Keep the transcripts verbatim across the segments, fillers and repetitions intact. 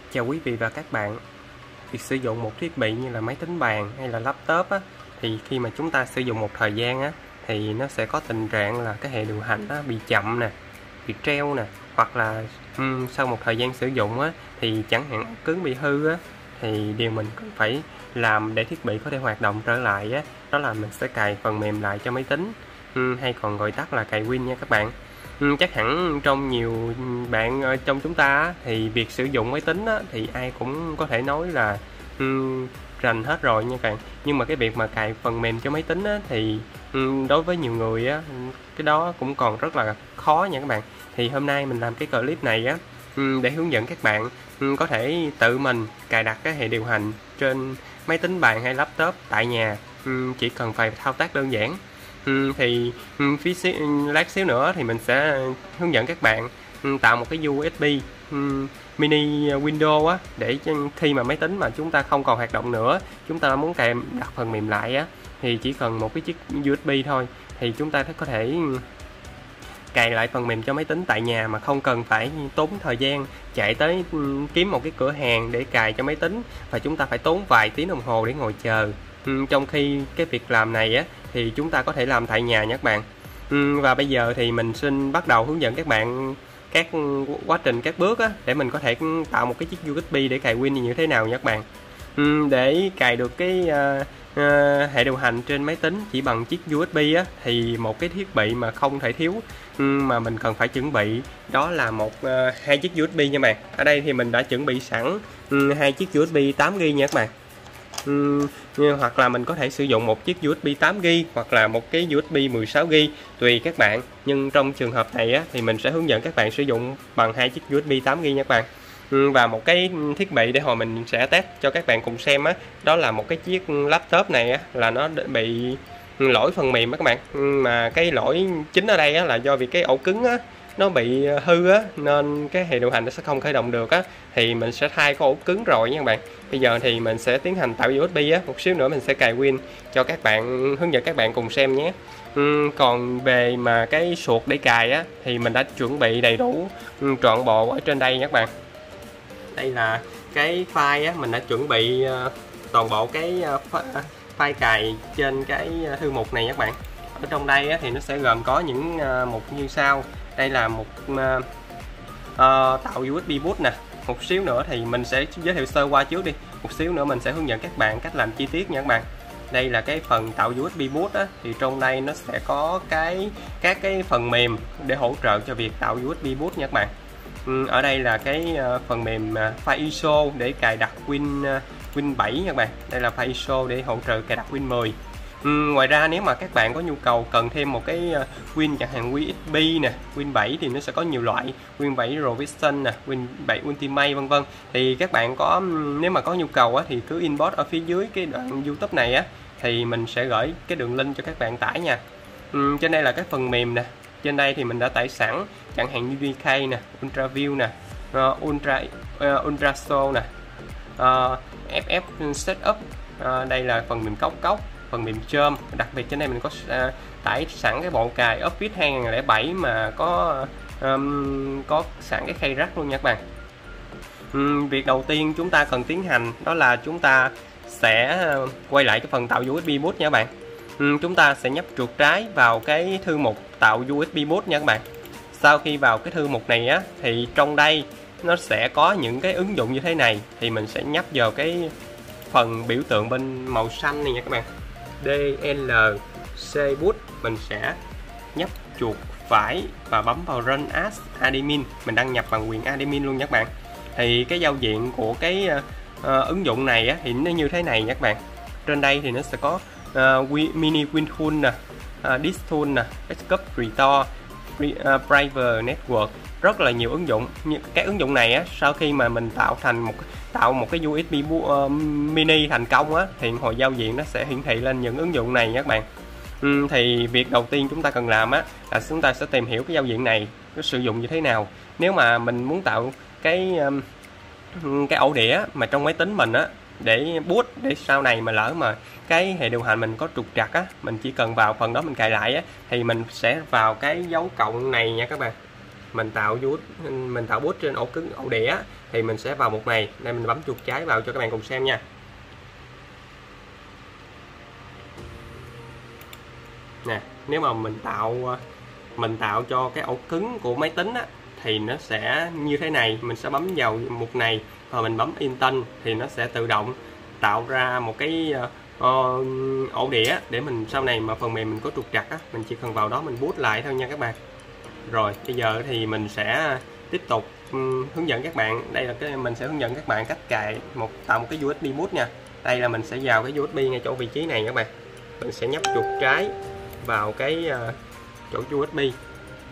Chào quý vị và các bạn. Việc sử dụng một thiết bị như là máy tính bàn hay là laptop á, thì khi mà chúng ta sử dụng một thời gian á, thì nó sẽ có tình trạng là cái hệ điều hành á, bị chậm nè, bị treo nè, hoặc là um, sau một thời gian sử dụng á, thì chẳng hạn ổ cứng bị hư á, thì điều mình cần phải làm để thiết bị có thể hoạt động trở lại á, đó là mình sẽ cài phần mềm lại cho máy tính, um, hay còn gọi tắt là cài Win nha các bạn. Ừ, chắc hẳn trong nhiều bạn trong chúng ta á, thì việc sử dụng máy tính á, thì ai cũng có thể nói là um, rành hết rồi nha các bạn. Nhưng mà cái việc mà cài phần mềm cho máy tính á, thì um, đối với nhiều người á, cái đó cũng còn rất là khó nha các bạn. Thì hôm nay mình làm cái clip này á, um, để hướng dẫn các bạn um, có thể tự mình cài đặt cái hệ điều hành trên máy tính bàn hay laptop tại nhà, um, chỉ cần vài thao tác đơn giản. Ừ, thì um, phía xí, lát xíu nữa thì mình sẽ hướng dẫn các bạn um, tạo một cái u ét bê um, mini Windows á, để khi mà máy tính mà chúng ta không còn hoạt động nữa, chúng ta muốn cài đặt phần mềm lại á, thì chỉ cần một cái chiếc u ét bê thôi thì chúng ta có thể cài lại phần mềm cho máy tính tại nhà mà không cần phải tốn thời gian chạy tới um, kiếm một cái cửa hàng để cài cho máy tính, và chúng ta phải tốn vài tiếng đồng hồ để ngồi chờ. Um, trong khi cái việc làm này á thì chúng ta có thể làm tại nhà nha các bạn. um, Và bây giờ thì mình xin bắt đầu hướng dẫn các bạn các quá trình các bước á, để mình có thể tạo một cái chiếc u ét bê để cài Win như thế nào nha các bạn. um, Để cài được cái uh, uh, hệ điều hành trên máy tính chỉ bằng chiếc u ét bê á, thì một cái thiết bị mà không thể thiếu um, mà mình cần phải chuẩn bị đó là một uh, hai chiếc u ét bê nha các bạn. Ở đây thì mình đã chuẩn bị sẵn um, hai chiếc u ét bê tám gi ga bai nha các bạn. Uhm, hoặc là mình có thể sử dụng một chiếc u ét bê tám gi ga bai hoặc là một cái u ét bê mười sáu gi ga bai tùy các bạn, nhưng trong trường hợp này á, thì mình sẽ hướng dẫn các bạn sử dụng bằng hai chiếc u ét bê tám gi ga bai nha các bạn. Uhm, và một cái thiết bị để hồi mình sẽ test cho các bạn cùng xem á, đó là một cái chiếc laptop này á, là nó bị lỗi phần mềm á các bạn. Uhm, mà cái lỗi chính ở đây á, là do vì cái ổ cứng á, nó bị hư á, nên cái hệ điều hành nó sẽ không khởi động được á, thì mình sẽ thay cái ổ cứng rồi nha các bạn. Bây giờ thì mình sẽ tiến hành tạo u ét bê á, một xíu nữa mình sẽ cài Win cho các bạn, hướng dẫn các bạn cùng xem nhé. uhm, Còn về mà cái suột để cài á, thì mình đã chuẩn bị đầy đủ um, trọn bộ ở trên đây nha các bạn. Đây là cái file á, mình đã chuẩn bị uh, toàn bộ cái uh, file cài trên cái thư mục này nha các bạn. Ở trong đây á, thì nó sẽ gồm có những uh, mục như sau. Đây là một uh, uh, tạo u ét bê boot nè. Một xíu nữa thì mình sẽ giới thiệu sơ qua trước đi. Một xíu nữa mình sẽ hướng dẫn các bạn cách làm chi tiết nha các bạn. Đây là cái phần tạo u ét bê boot á, thì trong đây nó sẽ có cái các cái phần mềm để hỗ trợ cho việc tạo u ét bê boot nha các bạn. Ừ, ở đây là cái uh, phần mềm uh, file i ét o để cài đặt Win uh, Win bảy nha các bạn. Đây là file i ét o để hỗ trợ cài đặt Win mười. Ừ, ngoài ra nếu mà các bạn có nhu cầu cần thêm một cái uh, Win chẳng hạn Win ích pê nè, Win bảy thì nó sẽ có nhiều loại, Win bảy Revision nè, Win bảy Ultimate vân vân. Thì các bạn có nếu mà có nhu cầu á, thì cứ inbox ở phía dưới cái đoạn YouTube này á, thì mình sẽ gửi cái đường link cho các bạn tải nha. Ừ, trên đây là các phần mềm nè. Trên đây thì mình đã tải sẵn chẳng hạn như vê ca nè, UltraView nè, uh, Ultra uh, UltraShow nè, uh, ép ép Setup. Uh, đây là phần mềm cốc cốc, phần mềm chôm. Đặc biệt trên đây mình có uh, tải sẵn cái bộ cài Office hai không không bảy mà có um, có sẵn cái khay rắc luôn nha các bạn. Um, việc đầu tiên chúng ta cần tiến hành đó là chúng ta sẽ quay lại cái phần tạo u ét bê boot nha các bạn. Um, chúng ta sẽ nhấp chuột trái vào cái thư mục tạo u ét bê boot nha các bạn. Sau khi vào cái thư mục này á, thì trong đây nó sẽ có những cái ứng dụng như thế này, thì mình sẽ nhấp vào cái phần biểu tượng bên màu xanh này nha các bạn, đê lờ xê boot. Mình sẽ nhấp chuột phải và bấm vào Run as admin, mình đăng nhập bằng quyền admin luôn nha các bạn. Thì cái giao diện của cái uh, ứng dụng này á, thì nó như thế này nha các bạn. Trên đây thì nó sẽ có uh, mini Win tool nè, uh, disk tool nè, backup restore, free, uh, private network, rất là nhiều ứng dụng. Các ứng dụng này á, sau khi mà mình tạo thành một tạo một cái u ét bê uh, mini thành công á, thì hồi giao diện nó sẽ hiển thị lên những ứng dụng này nha các bạn. uhm, Thì việc đầu tiên chúng ta cần làm á, là chúng ta sẽ tìm hiểu cái giao diện này nó sử dụng như thế nào. Nếu mà mình muốn tạo cái um, cái ổ đĩa mà trong máy tính mình á, để boot, để sau này mà lỡ mà cái hệ điều hành mình có trục trặc á, mình chỉ cần vào phần đó mình cài lại á, thì mình sẽ vào cái dấu cộng này nha các bạn. mình tạo boot mình tạo boot trên ổ cứng ổ đĩa thì mình sẽ vào mục này. Đây mình bấm chuột trái vào cho các bạn cùng xem nha. Nè, nếu mà mình tạo mình tạo cho cái ổ cứng của máy tính á, thì nó sẽ như thế này. Mình sẽ bấm vào mục này và mình bấm Enter thì nó sẽ tự động tạo ra một cái uh, ổ đĩa để mình sau này mà phần mềm mình có trục trặc á, mình chỉ cần vào đó mình boot lại thôi nha các bạn. Rồi bây giờ thì mình sẽ tiếp tục um, hướng dẫn các bạn. Đây là cái mình sẽ hướng dẫn các bạn cách cài một tạo một cái u ét bê boot nha. Đây là mình sẽ vào cái u ét bê ngay chỗ vị trí này các bạn. Mình sẽ nhấp chuột trái vào cái uh, chỗ u ét bê.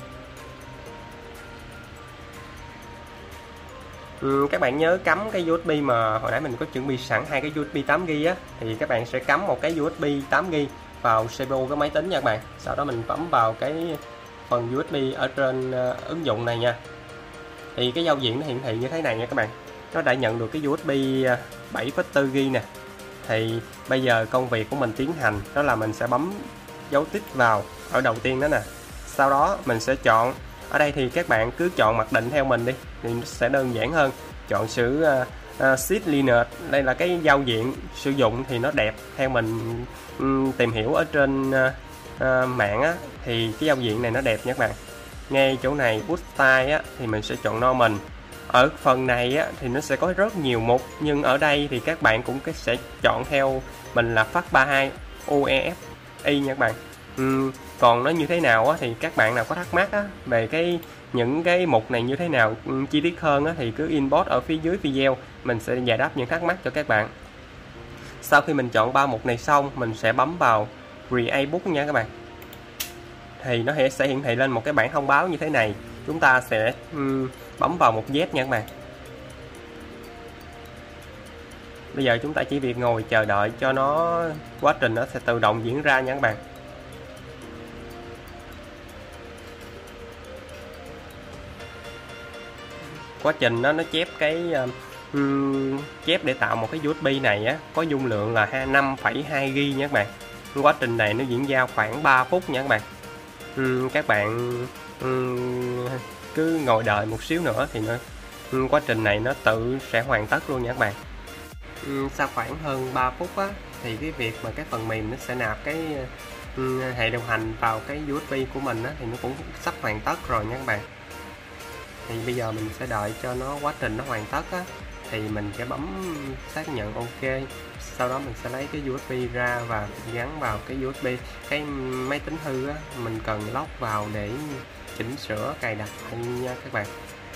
Ừ, các bạn nhớ cắm cái u ét bê mà hồi nãy mình có chuẩn bị sẵn hai cái u ét bê tám gi ga á, thì các bạn sẽ cắm một cái u ét bê tám gi ga vào xê pê u cái máy tính nha các bạn. Sau đó mình bấm vào cái phần u ét bê ở trên uh, ứng dụng này nha. Thì cái giao diện nó hiển thị như thế này nha các bạn. Nó đã nhận được cái u ét bê bảy phẩy bốn gi ga nè. Thì bây giờ công việc của mình tiến hành đó là mình sẽ bấm dấu tích vào ở đầu tiên đó nè. Sau đó mình sẽ chọn, ở đây thì các bạn cứ chọn mặc định theo mình đi thì nó sẽ đơn giản hơn. Chọn chữ uh, uh, Shift Linux, đây là cái giao diện sử dụng thì nó đẹp theo mình um, tìm hiểu ở trên uh, uh, mạng á, thì cái giao diện này nó đẹp nha các bạn. Ngay chỗ này Boot Style á, thì mình sẽ chọn Normal. Ở phần này á, thì nó sẽ có rất nhiều mục, nhưng ở đây thì các bạn cũng sẽ chọn theo mình là phát ba mươi hai u e ép i nha các bạn. Uhm, còn nó như thế nào á, thì các bạn nào có thắc mắc á, về cái những cái mục này như thế nào um, chi tiết hơn á, thì cứ inbox ở phía dưới video, mình sẽ giải đáp những thắc mắc cho các bạn. Sau khi mình chọn ba mục này xong, mình sẽ bấm vào Create Boot nha các bạn. Thì nó sẽ hiển thị lên một cái bảng thông báo như thế này. Chúng ta sẽ um, bấm vào một Z nha các bạn. Bây giờ chúng ta chỉ việc ngồi chờ đợi cho nó, quá trình nó sẽ tự động diễn ra nha các bạn. Quá trình nó nó chép cái um, chép để tạo một cái u ét bê này á, có dung lượng là năm phẩy hai gi ga nha các bạn. Quá trình này nó diễn ra khoảng ba phút nha các bạn. Um, các bạn um, cứ ngồi đợi một xíu nữa thì nó um, quá trình này nó tự sẽ hoàn tất luôn nha các bạn. Um, sau khoảng hơn ba phút á, thì cái việc mà cái phần mềm nó sẽ nạp cái um, hệ điều hành vào cái u ét bê của mình á, thì nó cũng sắp hoàn tất rồi nha các bạn. Thì bây giờ mình sẽ đợi cho nó quá trình nó hoàn tất á, thì mình sẽ bấm xác nhận OK. Sau đó mình sẽ lấy cái u ét bê ra và gắn vào cái u ét bê. Cái máy tính hư á, mình cần log vào để chỉnh sửa cài đặt lại nha các bạn.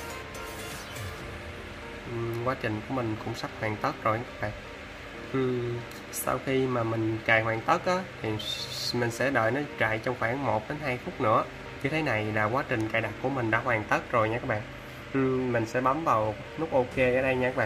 Uhm, quá trình của mình cũng sắp hoàn tất rồi các bạn. Uhm, sau khi mà mình cài hoàn tất á, thì mình sẽ đợi nó chạy trong khoảng một đến hai phút nữa. Như thế này là quá trình cài đặt của mình đã hoàn tất rồi nha các bạn. Uhm, mình sẽ bấm vào nút OK ở đây nha các bạn.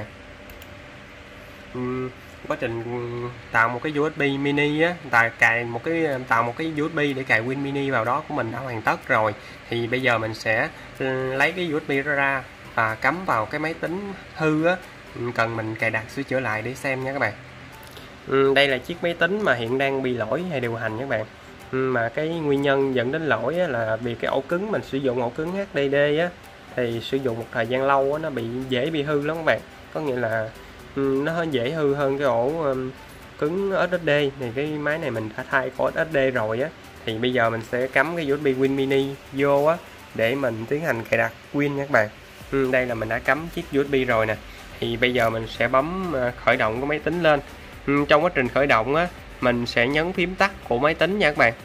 Uhm, quá trình tạo một cái u ét bê mini á, tạo cài một cái tạo một cái u ét bê để cài Win Mini vào đó của mình đã hoàn tất rồi. Thì bây giờ mình sẽ lấy cái u ét bê ra và cắm vào cái máy tính hư á, cần mình cài đặt sửa chữa lại để xem nha các bạn. Uhm, đây là chiếc máy tính mà hiện đang bị lỗi hệ điều hành nha các bạn. Mà cái nguyên nhân dẫn đến lỗi á, là vì cái ổ cứng mình sử dụng ổ cứng hát đê đê á, thì sử dụng một thời gian lâu á, nó bị dễ bị hư lắm các bạn. Có nghĩa là um, nó dễ hư hơn cái ổ um, cứng ét ét đê. Thì cái máy này mình đã thay ổ ét ét đê rồi á, thì bây giờ mình sẽ cắm cái u ét bê Win Mini vô á để mình tiến hành cài đặt Win nha các bạn. um, Đây là mình đã cắm chiếc u ét bê rồi nè. Thì bây giờ mình sẽ bấm uh, khởi động cái máy tính lên. um, Trong quá trình khởi động á, mình sẽ nhấn phím tắt của máy tính nha các bạn.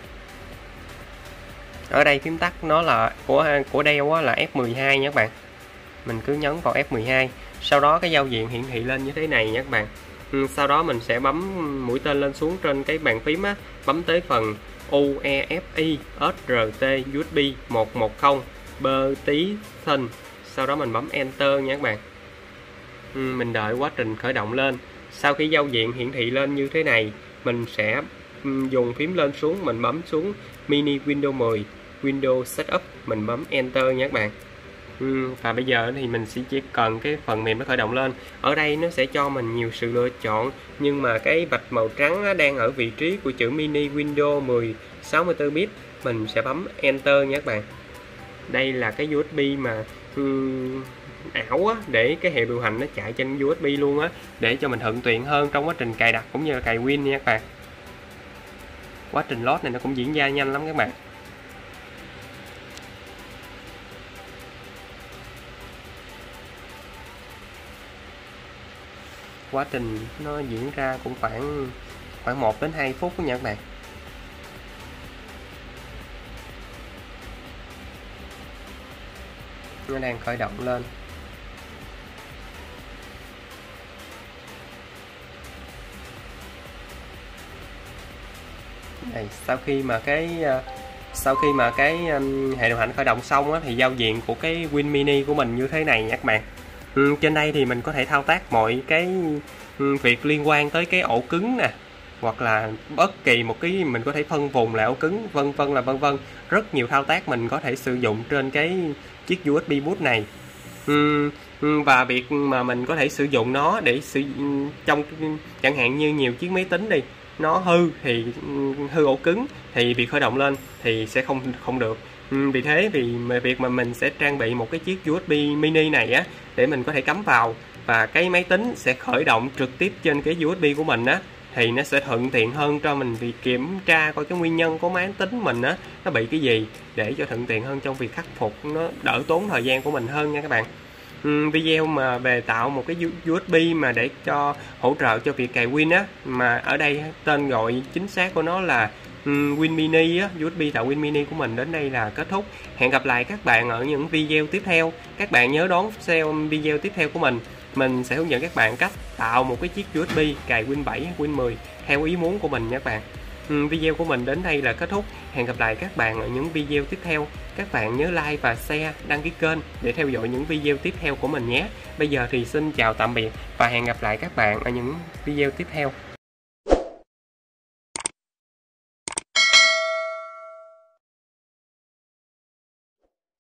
Ở đây phím tắt nó là của của Dell á, là F mười hai nha các bạn. Mình cứ nhấn vào F mười hai. Sau đó cái giao diện hiển thị lên như thế này nha các bạn. Ừ, sau đó mình sẽ bấm mũi tên lên xuống trên cái bàn phím á, bấm tới phần u e ép i ét rờ tê u ét bê một một không Partition. Sau đó mình bấm Enter nha các bạn. Ừ, mình đợi quá trình khởi động lên. Sau khi giao diện hiển thị lên như thế này, mình sẽ dùng phím lên xuống, mình bấm xuống Mini Windows mười, Windows Setup, mình bấm Enter nha các bạn. uhm, Và bây giờ thì mình sẽ chỉ cần cái phần mềm nó khởi động lên. Ở đây nó sẽ cho mình nhiều sự lựa chọn, nhưng mà cái vạch màu trắng đang ở vị trí của chữ Mini Windows mười sáu mươi tư bit, mình sẽ bấm Enter nha các bạn. đây là cái u ét bê mà um, ảo á, để cái hệ điều hành nó chạy trên u ét bê luôn á, để cho mình thuận tiện hơn trong quá trình cài đặt cũng như là cài Win nha các bạn. Quá trình load này nó cũng diễn ra nhanh lắm các bạn. Quá trình nó diễn ra cũng khoảng khoảng một đến hai phút nha các bạn. Nó đang khởi động lên. Đây, sau khi mà cái sau khi mà cái um, hệ điều hành khởi động xong á, thì giao diện của cái Win Mini của mình như thế này nha các bạn. Ừ, trên đây thì mình có thể thao tác mọi cái ừ, việc liên quan tới cái ổ cứng nè, hoặc là bất kỳ một cái mình có thể phân vùng lại ổ cứng, vân vân là vân vân. Rất nhiều thao tác mình có thể sử dụng trên cái chiếc u ét bê boot này. Ừ, và việc mà mình có thể sử dụng nó để sử trong chẳng hạn như nhiều chiếc máy tính đi, nó hư thì hư ổ cứng thì việc khởi động lên thì sẽ không không được. Vì thế vì việc mà mình sẽ trang bị một cái chiếc u ét bê mini này á, để mình có thể cắm vào và cái máy tính sẽ khởi động trực tiếp trên cái u ét bê của mình á, thì nó sẽ thuận tiện hơn cho mình việc kiểm tra coi cái nguyên nhân của máy tính mình á nó bị cái gì, để cho thuận tiện hơn trong việc khắc phục, nó đỡ tốn thời gian của mình hơn nha các bạn. Uhm, video mà về tạo một cái u ét bê mà để cho hỗ trợ cho việc cài Win á, mà ở đây tên gọi chính xác của nó là um, Win Mini á, u ét bê tạo Win Mini của mình đến đây là kết thúc. Hẹn gặp lại các bạn ở những video tiếp theo. Các bạn nhớ đón xem video tiếp theo của mình. Mình sẽ hướng dẫn các bạn cách tạo một cái chiếc u ét bê cài Win bảy, Win mười theo ý muốn của mình nha các bạn. Um, video của mình đến đây là kết thúc. Hẹn gặp lại các bạn ở những video tiếp theo. Các bạn nhớ like và share, đăng ký kênh để theo dõi những video tiếp theo của mình nhé. Bây giờ thì xin chào tạm biệt và hẹn gặp lại các bạn ở những video tiếp theo.